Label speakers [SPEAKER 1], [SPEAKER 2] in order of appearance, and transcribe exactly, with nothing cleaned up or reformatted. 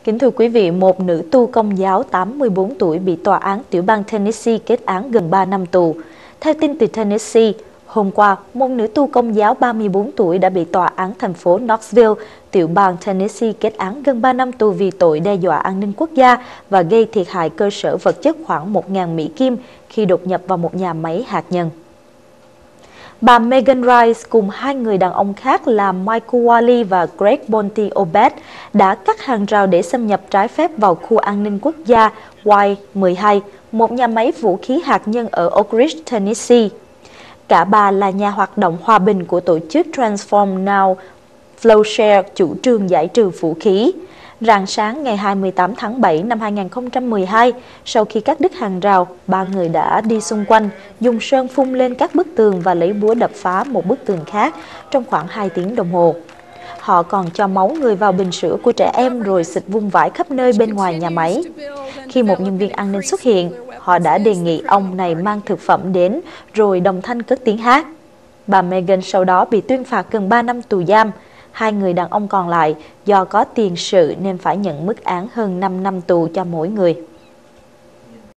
[SPEAKER 1] Kính thưa quý vị, một nữ tu công giáo tám mươi tư tuổi bị tòa án tiểu bang Tennessee kết án gần ba năm tù. Theo tin từ Tennessee, hôm qua, một nữ tu công giáo ba mươi tư tuổi đã bị tòa án thành phố Knoxville, tiểu bang Tennessee kết án gần ba năm tù vì tội đe dọa an ninh quốc gia và gây thiệt hại cơ sở vật chất khoảng một nghìn Mỹ Kim khi đột nhập vào một nhà máy hạt nhân. Bà Megan Rice cùng hai người đàn ông khác là Michael Wally và Greg Bonty Obed đã cắt hàng rào để xâm nhập trái phép vào khu an ninh quốc gia Y mười hai, một nhà máy vũ khí hạt nhân ở Oak Ridge, Tennessee. Cả ba là nhà hoạt động hòa bình của tổ chức Transform Now Flowshare chủ trương giải trừ vũ khí. Rạng sáng ngày hai mươi tám tháng bảy năm hai nghìn không trăm mười hai, sau khi cắt đứt hàng rào, ba người đã đi xung quanh, dùng sơn phun lên các bức tường và lấy búa đập phá một bức tường khác trong khoảng hai tiếng đồng hồ. Họ còn cho máu người vào bình sữa của trẻ em rồi xịt vung vãi khắp nơi bên ngoài nhà máy. Khi một nhân viên an ninh xuất hiện, họ đã đề nghị ông này mang thực phẩm đến rồi đồng thanh cất tiếng hát. Bà Megan sau đó bị tuyên phạt gần ba năm tù giam. Hai người đàn ông còn lại do có tiền sự nên phải nhận mức án hơn năm năm tù cho mỗi người.